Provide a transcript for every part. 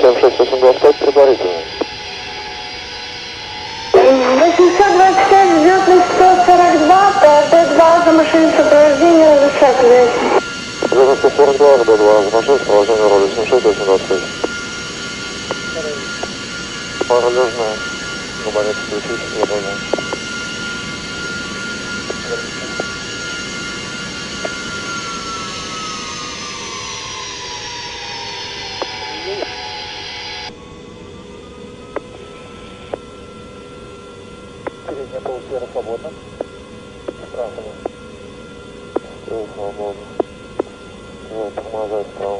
76825 предварительно. 825 взлетный 142, Д2 за машиной сопровождения разрешать. Взлетный 142, Д2 за машиной сопровождения роли 76825. Параллельная, габарит включить, выполняем. Передняя полусфера свободна. Справа. Свободно. Вот, тормозать справа.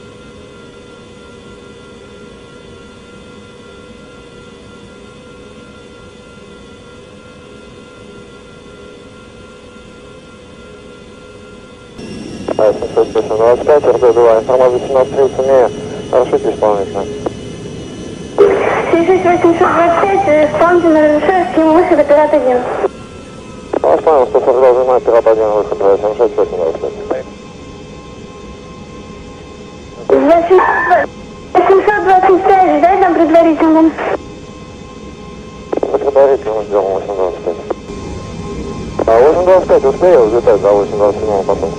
А-725, РД-2, информация 17.30, не, разрешите исполнительно. 76825, исполнительно разрешаю, скинул выход, оператор 1. Вас понял, 142 занимает, пират 1, выход 2, 76825. 825, ждать нам предварительно. Предварительно ждем 825. А 825 успею взлетать до 827 потом?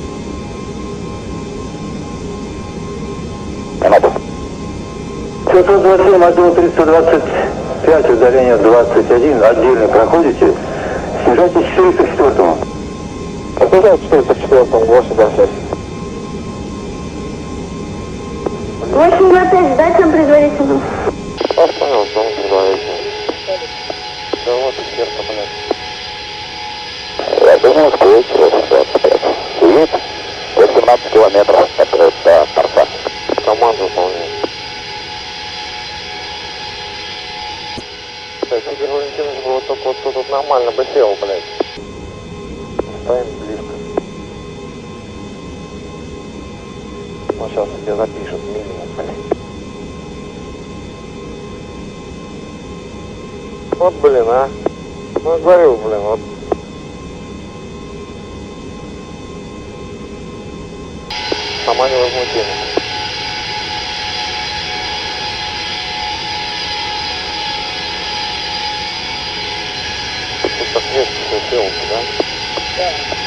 Анатолий. 727, 1125, удаление 21, отдельно проходите. Снижайтесь к 404-му. Снижайтесь к 404-му, 826. 825, ждать нам предварительно. Вас понял, ждем предварительно. Да вот и сверху, блядь. Я думаю, успеете 825. Вид 18 километров от торца. Команду выполняем. Игорь Валентинович бы вот только вот тут нормально бы сел, блядь. Стоим близко. Ну сейчас тебе запишут минимум, блядь. Вот, блин, а. Ну, говорю, блин, вот. Сама невозмутима. Тут так резко все сделался, да? Да.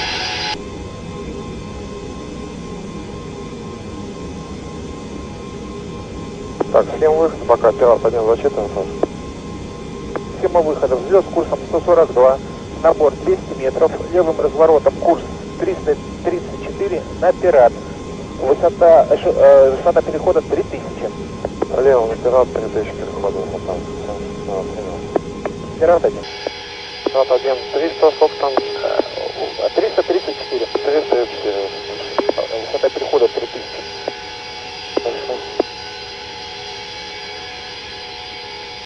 Так, схема выхода пока оператор 1 зачитан, Саша. Схема выхода. Взлет с курсом 142, набор 200 метров, левым разворотом курс 334 на пират. Высота перехода 3000. Левый на пират 3000 переходов. Пират 1. Пират 1 300, сколько там?